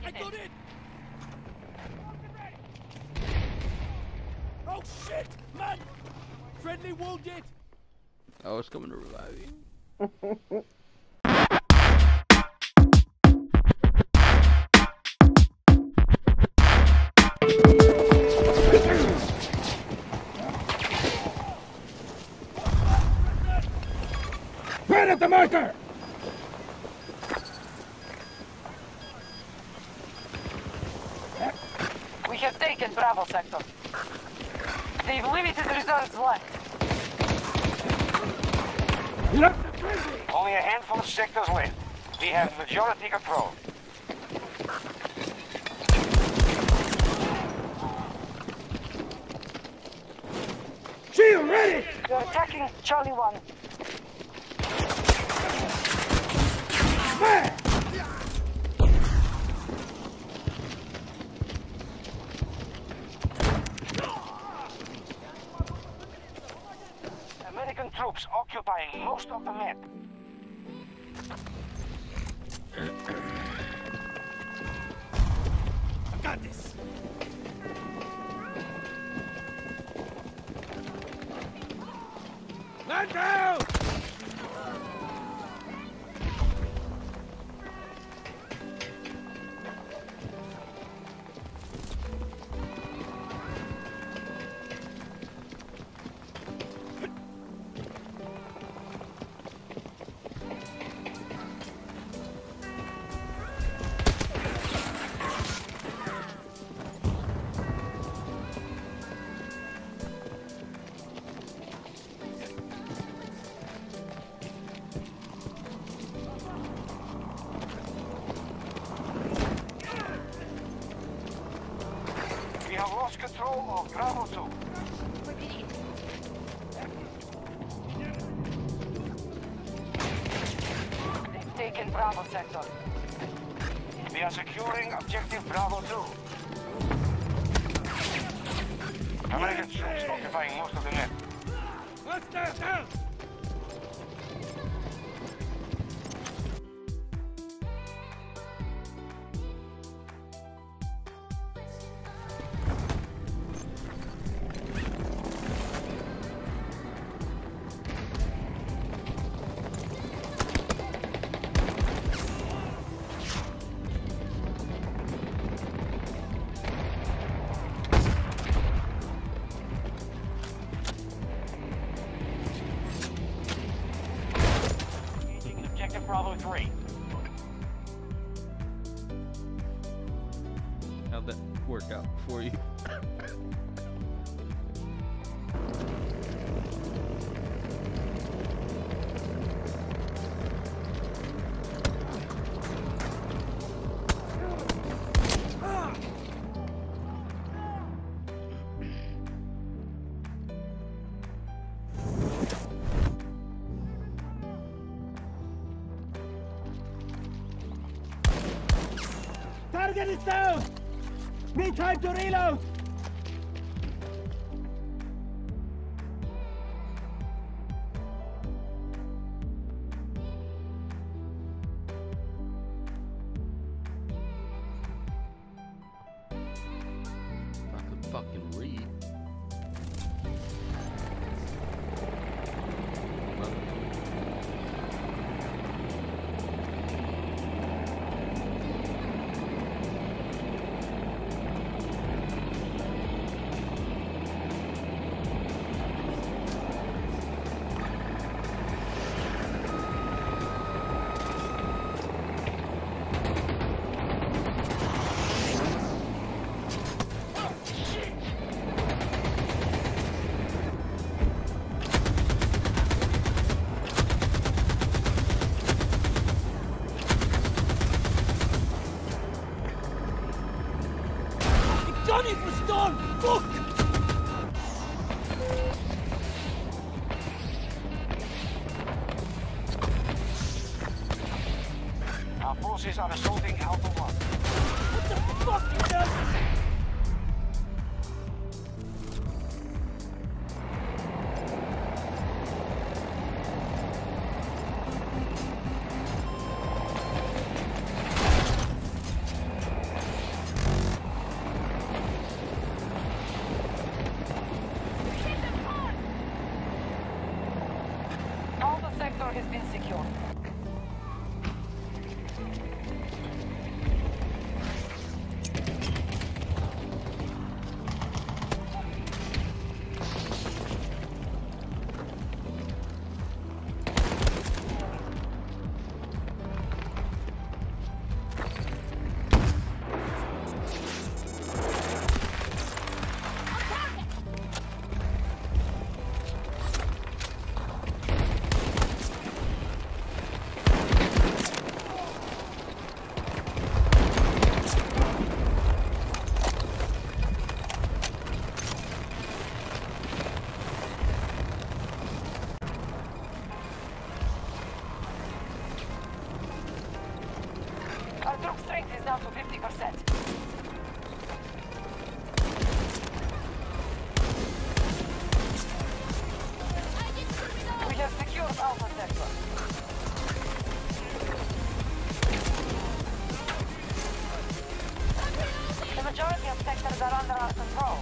I got it! Oh shit! Man! Friendly wounded! Oh, it's coming to revive you. Right at the marker! We have taken Bravo sector. They've limited reserves left. Only a handful of sectors left. We have majority control. Shield ready! They're attacking Charlie 1. Fire! American troops occupying most of the map. I got this! Man down! We have lost control of Bravo 2. They've taken Bravo sector. We are securing objective Bravo 2. American troops occupying most of the map. Let's down! Engaging objective Bravo 3. How'd that work out for you? Target is down! Need time to reload! I could fucking read. Johnny was done! Fuck! Our forces are assaulting Alpha 1. What the fuck is that? has been secured. Our troop strength is down to 50%. We have secured Alpha Sector. The majority of sectors are under our control.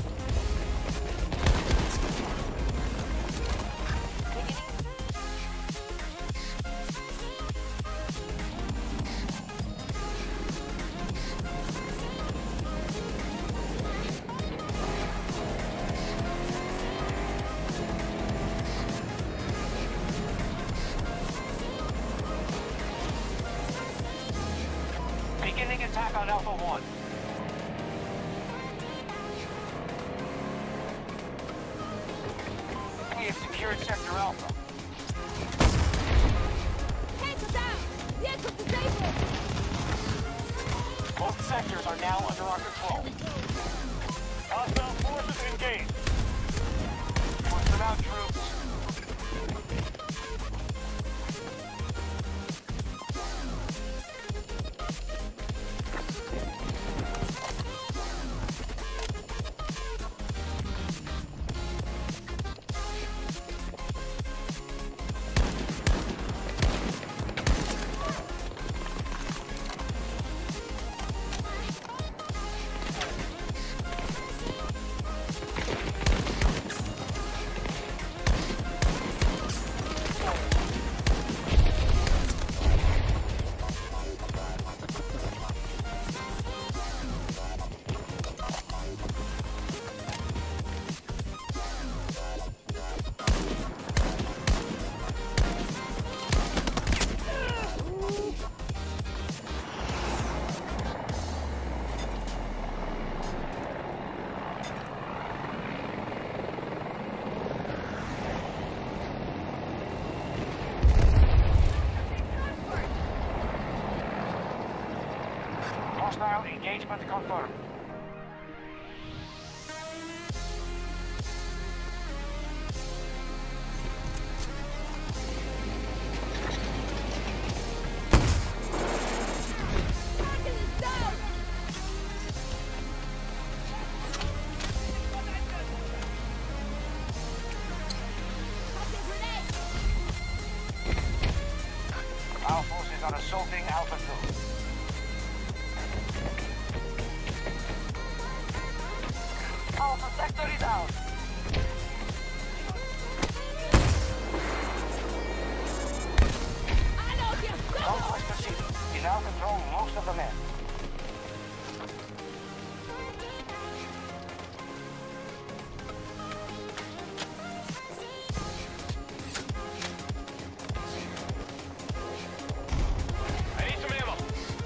Beginning attack on Alpha 1. We have secured Sector Alpha. Tanker down! Vehicle disabled! Both sectors are now under our control. Hostile forces engaged. Push them out, troops. Hostile engagement confirmed. Target is down! Tossing grenade! Our forces are assaulting Alpha 2. Alpha Sector is out. I know you're Don't push the city. We now control most of the men. I need some ammo.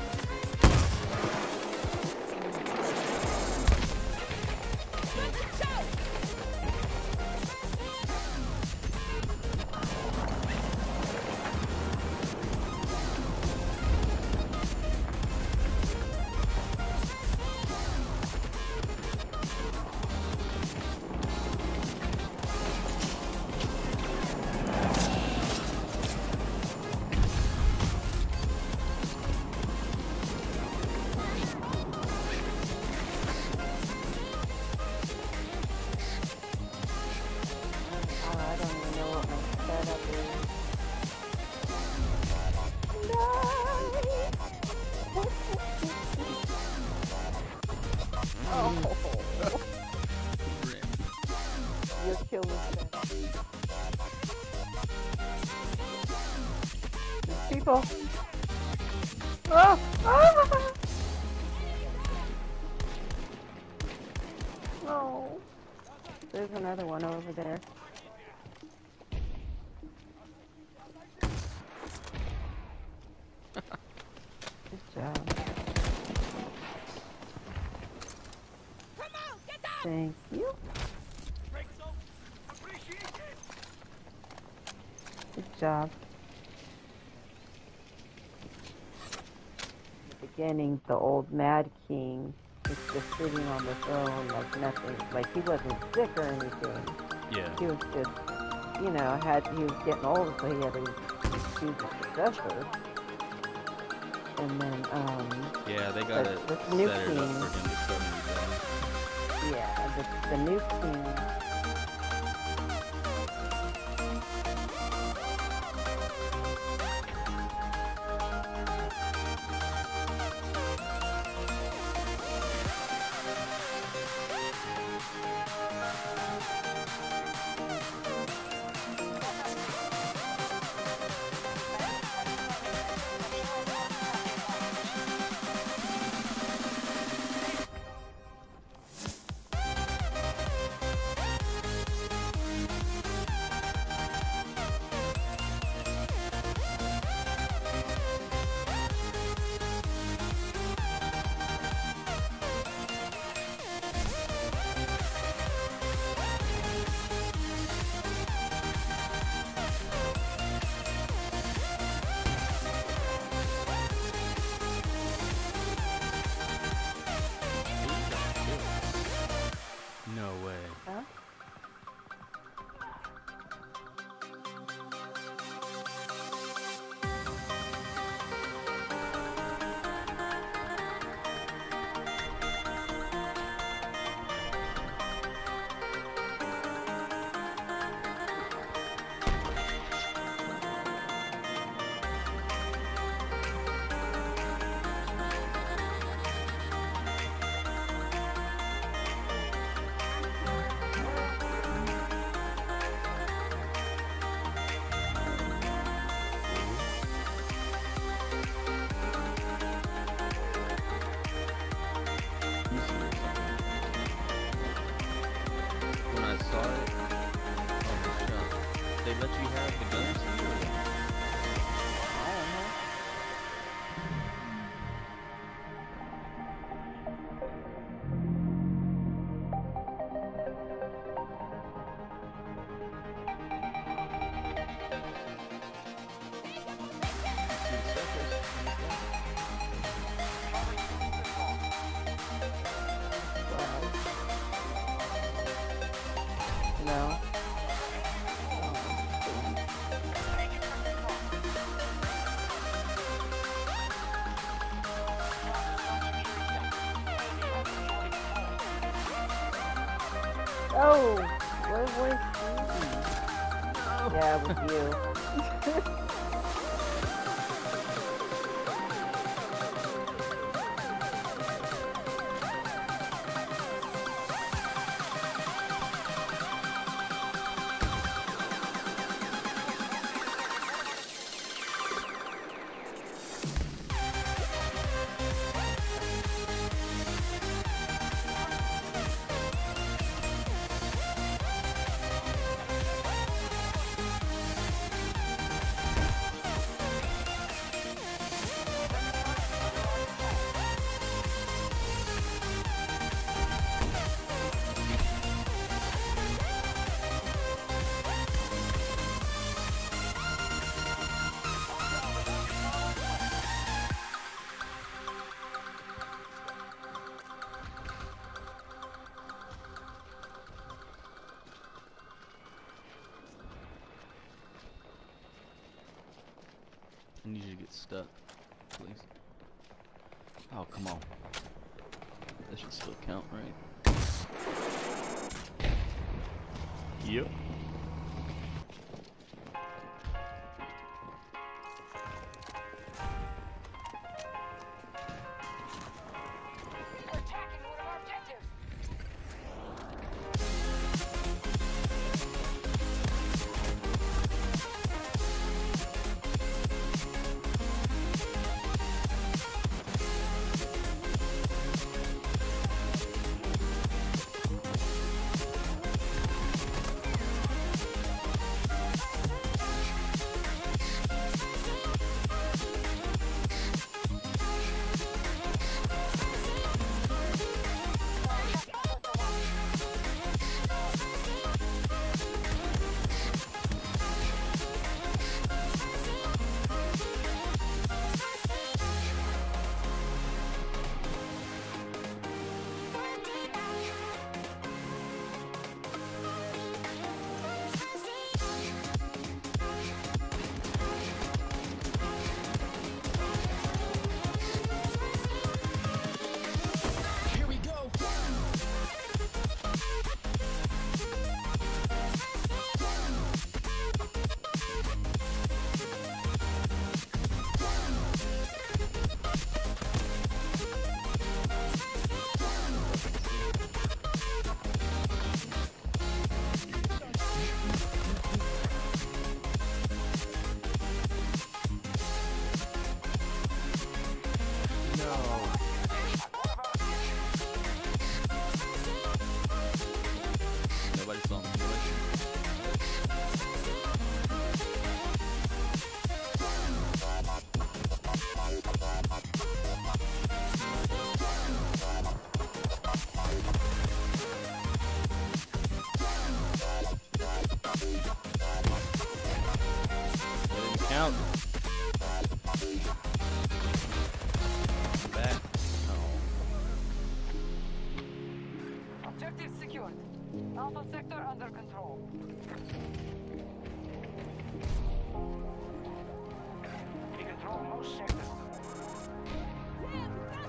I don't even know what my setup is. Oh, Rip. you're killing me. People. Oh! Ah! No. There's another one over there. Good job. Come on, get down! Thank you. Good job. In the beginning, the old Mad King was just sitting on the throne like nothing. Like he wasn't sick or anything. Yeah. He was just, you know, he was getting old, so he had to choose a successor. And then, Yeah, they got it this set new it up king, for him to suddenly die. yeah, the new king. No way. Huh? When I saw it on the show, they let you have the guns here. I don't know. No. Oh, where was he? Yeah, it was you. I need you to get stuck, please. Oh, come on. That should still count, right? Yep. We're attacking one of our objectives. out. Back. Oh. Objective secured. Alpha sector under control. We control most sectors. Yeah, we got